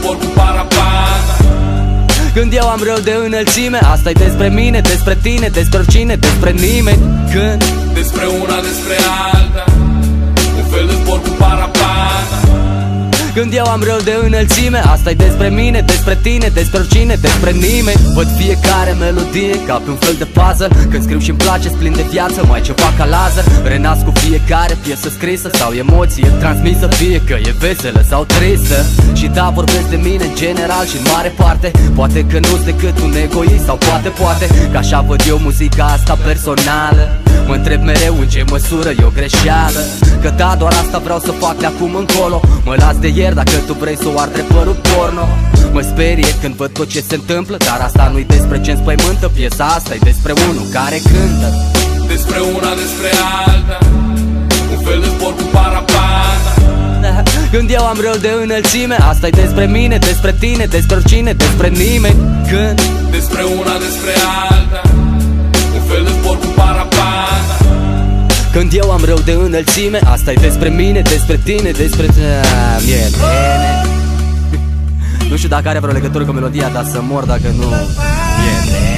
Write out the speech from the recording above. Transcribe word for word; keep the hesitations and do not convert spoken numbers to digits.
zbor cu parapanda. Când eu am rău de înălțime, asta-i despre mine, despre tine, despre oricine, despre nimeni. Când despre una, despre alta, un fel de zbor cu parapanda. Când eu am rău de înălțime, asta-i despre mine, despre tine, despre oricine, despre nimeni. Văd fiecare melodie ca pe un fel de puzzle. Când scriu și-mi place, plin de viață, mai ceva ca laser. Renasc cu fiecare piesă scrisă sau emoție transmisă, fie că e veselă sau tristă. Și da, vorbesc de mine în general și în mare parte. Poate că nu-s decât un egoist sau poate, poate că așa văd eu muzica asta personală. Mă întreb mereu în ce măsură e o greșeală, că da, doar asta vreau să fac de acum încolo. Mă las de ieri dacă tu vrei să o ardre părul porno. Mă sperie când văd tot ce se întâmplă, dar asta nu-i despre ce înspăimântă. Piesa asta e despre unul care cântă. Despre una, despre alta, un fel de zbor cu parapanda. Când eu am rău de înălțime, asta-i despre mine, despre tine, despre oricine, despre nimeni. Când despre una, despre alta, un fel de zbor cu parapanda. Când eu am rău de înălțime, asta-i despre mine, despre tine, despre... Ah, mie bine. Nu știu dacă are vreo legătură cu melodia, dar să mor dacă nu... Mie bine.